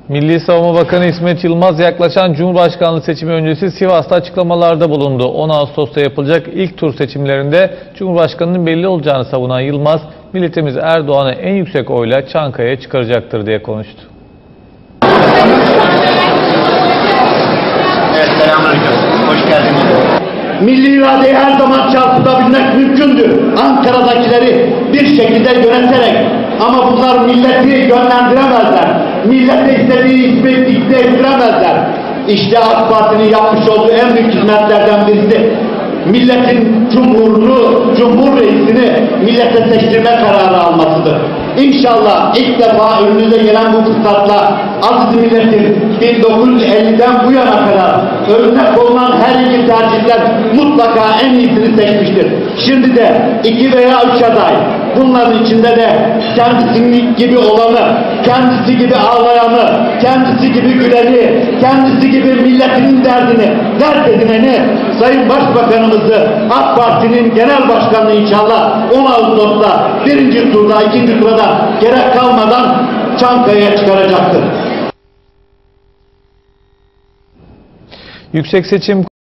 Milli Savunma Bakanı İsmet Yılmaz yaklaşan Cumhurbaşkanlığı seçimi öncesi Sivas'ta açıklamalarda bulundu. 10 Ağustos'ta yapılacak ilk tur seçimlerinde Cumhurbaşkanı'nın belli olacağını savunan Yılmaz, milletimiz Erdoğan'ı en yüksek oyla Çankaya'ya çıkaracaktır diye konuştu. Evet, selamünaleyküm. Hoş geldiniz. Milli iradeyi her zaman çarpıtabilmek mümkündür. Ankara'dakileri bir şekilde yöneterek, ama bunlar milleti yönlendiremezler. Millete istediği ismi dikte ettiremezler. İşte AK Parti'nin yapmış olduğu en büyük hizmetlerden birisi, milletin Cumhur Reisini millete seçtirme kararı almasıdır. İnşallah ilk defa önünüze gelen bu fırsatla aziz milletin 1950'den bu yana kadar önüne konulan her iki tercihler mutlaka en iyisini seçmiştir. Şimdi de 2 veya 3 aday, bunların içinde de kendisi gibi olanı, kendisi gibi ağlayanı, kendisi gibi güleni, kendisi gibi milletinin derdini dert edineni Sayın Başbakanımızı AK Parti'nin genel başkanlığı inşallah 10 Ağustos'ta 1. turda 2. turda gerek kalmadan Çankaya'ya çıkaracaktır. Yüksek Seçim